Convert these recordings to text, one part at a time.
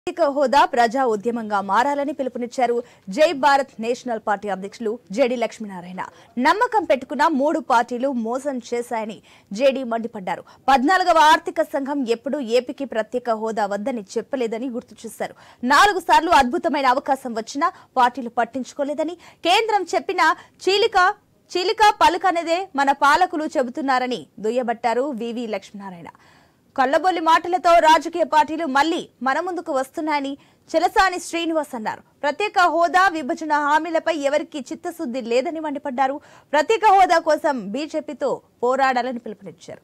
ప్రత్యేక హోదా ప్రజా ఉద్యమంగా మారాలని పిలుపునిచ్చారు జై భారత్ నేషనల్ పార్టీ అధ్యక్షులు జేడీ లక్ష్మీనారాయణ. నమ్మకం పెట్టుకున్న 3 పార్టీలు మోసం చేశాయని జేడీ మండిపడ్డారు. 14వ ఆర్థిక సంఘం ఎప్పుడూ ఏపీకి ప్రత్యేక హోదా వద్దని చెప్పలేదని గుర్తు చేశారు. 4 సార్లు అద్భుతమైన అవకాశం వచ్చినా పార్టీలు పట్టించుకోలేదని, కేంద్రం చెప్పిన చీలిక పలుకనేదే మన పాలకులు చెబుతున్నారని దుయ్యబట్టారు వివి లక్ష్మీనారాయణ. కళ్లబొల్లి మాటలతో రాజకీయ పార్టీలు మళ్లీ మన ముందుకు వస్తున్నాయని చెలసాని శ్రీనివాస్ అన్నారు. ప్రత్యేక హోదా విభజన హామీలపై ఎవరికీ చిత్తశుద్ది లేదని మండిపడ్డారు. ప్రత్యేక హోదా కోసం బీజేపీతో పోరాడాలని పిలుపునిచ్చారు.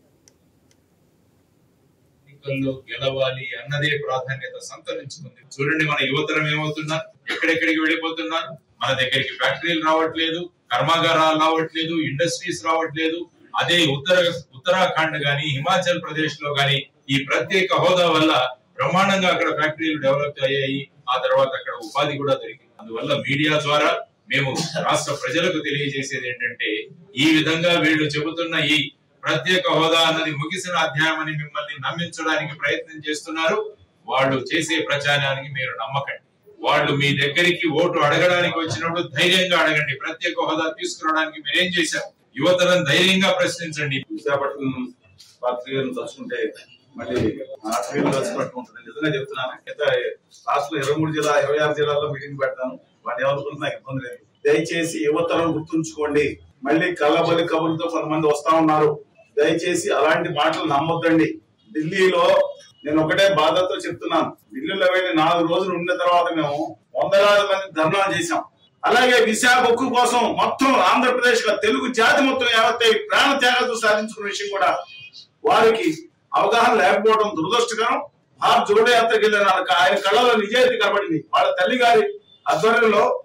గెలవాలి అన్నదే ప్రాధాన్యత సంతరించుకుంది. చూడండి, మన యువతరం ఏమవుతున్నారు, ఎక్కడెక్కడికి వెళ్ళిపోతున్నారు. మన దగ్గరికి ఫ్యాక్టరీలు రావట్లేదు, కర్మాగారాలు రావట్లేదు, ఇండస్ట్రీస్ రావట్లేదు. అదే ఉత్తరాఖండ్ గాని, హిమాచల్ ప్రదేశ్ లో గాని ఈ ప్రత్యేక హోదా వల్ల బ్రహ్మాండంగా అక్కడ ఫ్యాక్టరీలు డెవలప్ అయ్యాయి. ఆ తర్వాత అక్కడ ఉపాధి కూడా దొరికింది. అందువల్ల మీడియా ద్వారా మేము రాష్ట్ర ప్రజలకు తెలియజేసేది ఏంటంటే, ఈ విధంగా వీళ్ళు చెబుతున్న ఈ ప్రత్యేక హోదా అన్నది ముగిసిన అధ్యాయం అని మిమ్మల్ని నమ్మించడానికి ప్రయత్నం చేస్తున్నారు. వాళ్ళు చేసే ప్రచారానికి మీరు నమ్మకండి. వాళ్ళు మీ దగ్గరికి ఓటు అడగడానికి వచ్చినప్పుడు ధైర్యంగా అడగండి. ప్రత్యేక హోదా తీసుకురావడానికి మీరేం చేశారు? యువతలను ధైర్యంగా ప్రశ్నించండి. విశాఖపట్నం పాత్రికలను తలుచుకుంటే మళ్ళీ ఆశ్రయం కలిసినట్టు ఉంటుంది. నిజంగా చెప్తున్నాను. రాష్ట్రంలో 23 జిల్లా 26 జిల్లాల్లో మీటింగ్ పెడతాను. వాటి ఎవరుకుంటున్నా ఇబ్బంది లేదు. దయచేసి యువతరం గుర్తుంచుకోండి. మళ్ళీ కళ్ళబొల్లి కబుర్లతో కొంతమంది వస్తా ఉన్నారు. దయచేసి అలాంటి మాటలు నమ్మొద్దండి. ఢిల్లీలో నేను ఒకటే బాధతో చెప్తున్నాను. ఢిల్లీలో వెళ్ళి 4 రోజులు ఉన్న తర్వాత మేము 100,000 మంది ధర్నా చేశాం. అలాగే విశాఖ ఉక్కు కోసం మొత్తం ఆంధ్రప్రదేశ్ తెలుగు జాతి మొత్తం యావత్తై ప్రాణ త్యాగాలు సాధించుకున్న విషయం కూడా వారికి అవగాహన లేకపోవడం దురదృష్టకరం. భారత్ జోడో యాత్రకి వెళ్ళిన ఆయన కళ్ళలో నిజాయితీ కనబడింది. వాళ్ళ తల్లి గారి ఆధ్వర్యంలో